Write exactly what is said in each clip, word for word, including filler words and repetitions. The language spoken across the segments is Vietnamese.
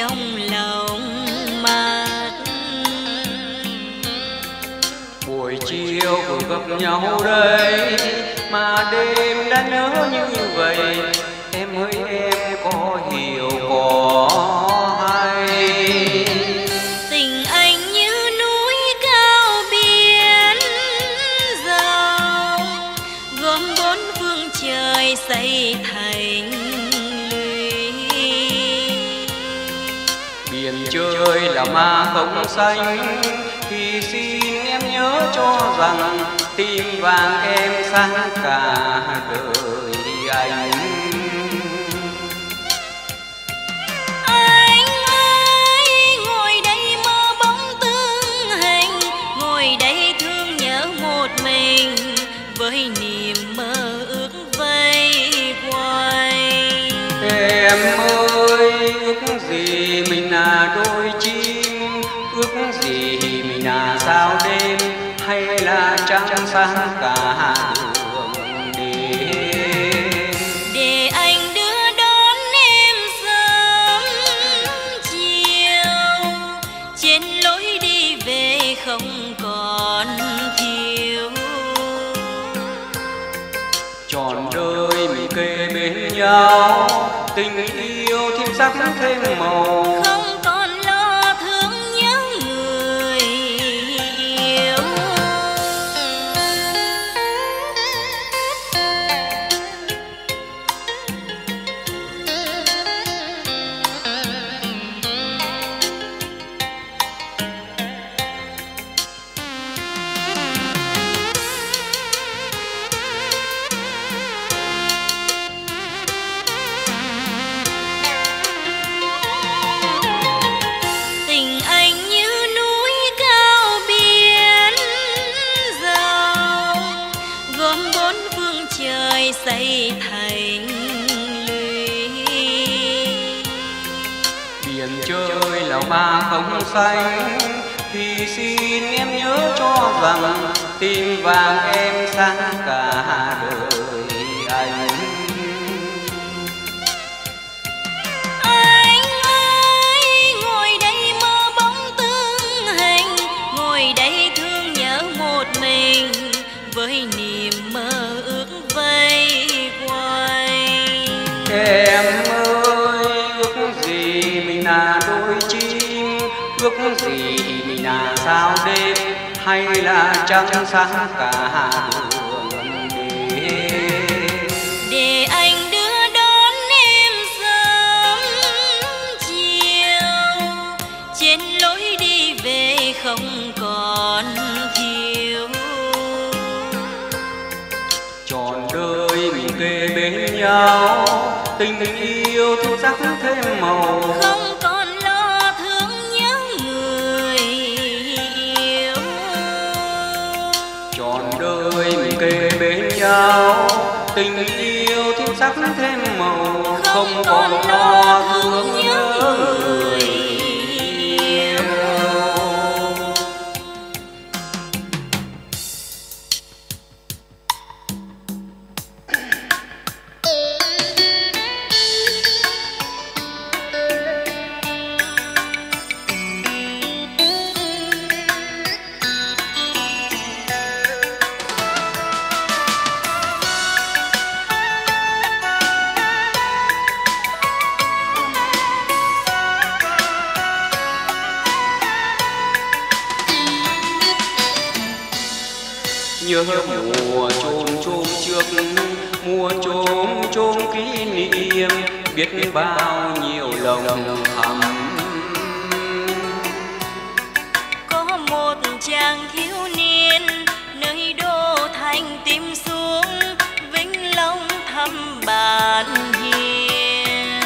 trong lòng mát. Buổi chiều vừa gặp nhau đây mà đêm đã nhớ như vậy. Em ơi em có hiểu có hay? Tình anh như núi cao biển rộng, gồm bốn phương trời xây thành lũy. Biển chơi là ma không xanh, thì xin em nhớ cho rằng tim vàng em sang cả đời anh. Anh ơi ngồi đây mơ bóng tương hình, ngồi đây thương nhớ một mình, với niềm mơ ước vây quanh. Em ơi ước gì mình là đôi chim, ước gì mình là sao đêm, hay là trăng sáng cả đường đêm. Để anh đưa đón em sớm chiều, trên lối đi về không còn thiếu. Trọn đời mình kề bên nhau, tình yêu thêm sắc thêm màu. Không còn lo thương nhớ người yêu. Tình anh như núi cao biển rộng, gồm bốn phương trời xây thành lũy. Biển chơi là ma không xanh, thì xin em nhớ cho rằng tim vàng em sang cả đời anh. Anh ơi ngồi đây mơ bóng tương hình, ngồi đây thương nhớ một mình, với niềm mơ ước vây quanh. Em ơi ước gì mình là đôi chim, ước gì mình là sao đêm, hay là trăng sáng cả đường đêm. Để anh đưa đón em sớm chiều, trên lối đi về không còn thiếu. Trọn đời mình kề bên nhau, tình yêu thêm sắc thêm màu. Không còn lo thương nhớ người yêu. Trọn đời mình kề bên nhau, tình yêu thêm sắc thêm màu. Không còn lo thương nhớ người yêu. Nhớ mùa chôm chôm trước, mùa chôm chôm kỷ niệm, biết bao nhiêu lòng thầm. Có một chàng thiếu niên nơi đô thành tìm xuống, Vĩnh Long thăm bạn hiền.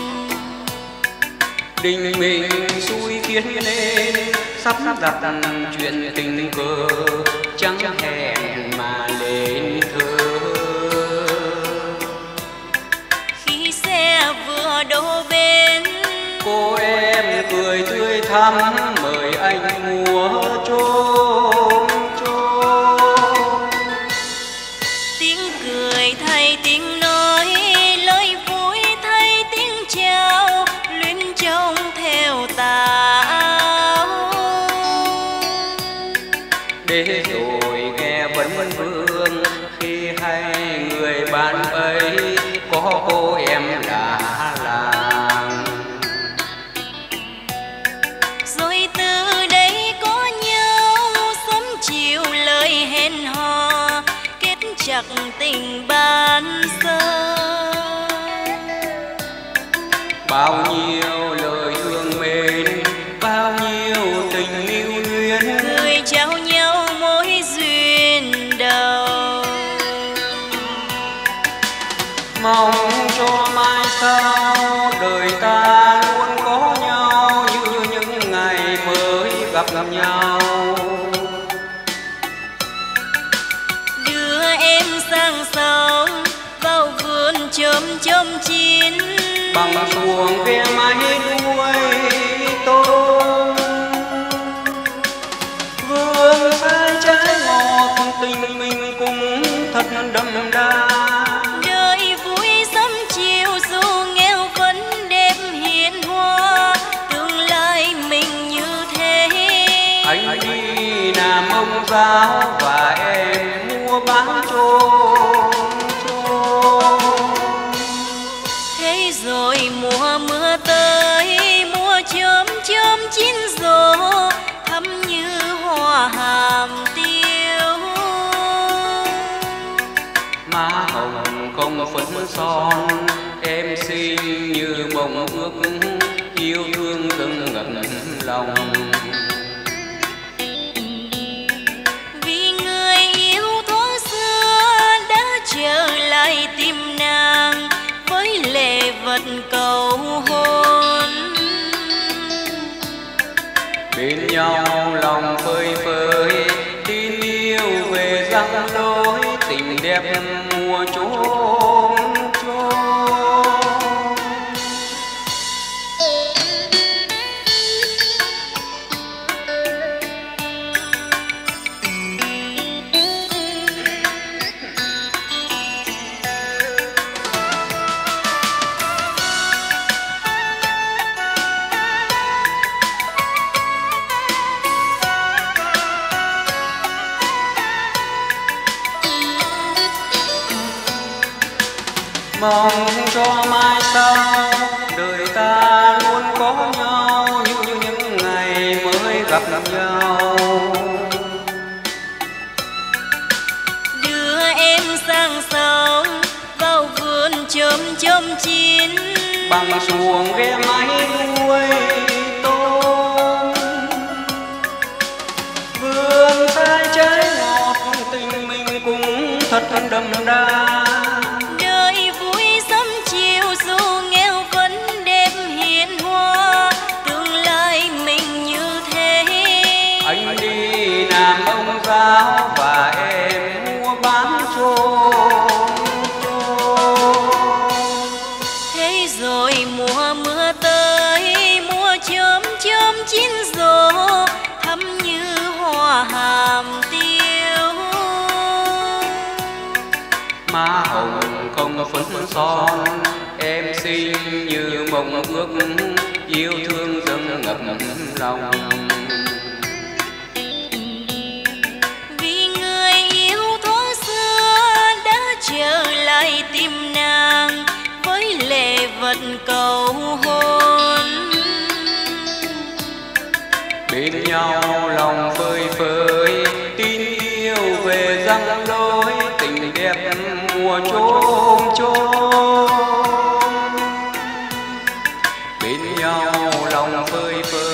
Đình mình xui khiến nên sắp đặt chuyện tình cờ, chẳng hẹn mà lên thơ. Khi xe vừa đổ bên, cô em cười tươi thắm mời anh múa chôm chôm. tiếng cười thay tiếng nói, lời vui thay tiếng chào, luyến trong thềm thế rồi nghe vấn vương khi hai người bạn ấy có cô em là làng. Rồi từ đây có nhau sớm chiều lời hẹn hò, kết chặt tình ban sơ. Bao nhiêu lời thương mến, bao nhiêu tình lưu luyến, người trao nhau mối duyên đầu. Mong cho mai sau đời ta luôn có nhau như những ngày mới gặp nhau. Đưa em sang sông vào vườn chôm chôm chín, bằng xuồng ve mái đuôi tôm. Vườn sai trái ngọt tình mình cũng thật đậm đà. đời vui sớm chiều dù nghèo vẫn đẹp hiền hoa, tương lai mình như thế. Anh đi làm ông giáo và em mua bán trôm trôm. Thế rồi mùa mưa tới, mùa chôm chôm chín rộ, thắm như hoa hàm tiêu. Má hồng không phấn son, em xinh như mộng ước, yêu thương dâng ngập lòng. Vì người yêu thuở xưa đã trở lại tìm nàng với lệ vật cầu hôn. Bên nhau lòng phơi phới, tin yêu về răng lối, tình đẹp mùa chôm chôm. Mong cho mai sau đời ta luôn có nhau như những ngày mới gặp nhau. Đưa em sang sông vào vườn chôm chôm chín, bằng xuồng ve mái đuôi tôm. Vườn sai trái ngọt tình mình cũng thật đậm đà. đời vui sớm chiều dù nghèo vẫn đẹp hiền hoa, tương lai mình như thế. Anh đi làm ông giáo và em mua bán trôm trôm. Thế rồi mùa mưa tới, mùa chôm chôm chín rộ, thắm như hoa hàm tiêu. Má hồng không phấn son, em xinh như mộng ước, yêu thương dâng ngập lòng. Vì người yêu thuở xưa đã trở lại tìm nàng với lệ vật cầu hôn. Bên nhau lòng phơi phới, tin yêu về răng lối, tình đẹp mùa chôm chôm. Bên nhau lòng phơi phới.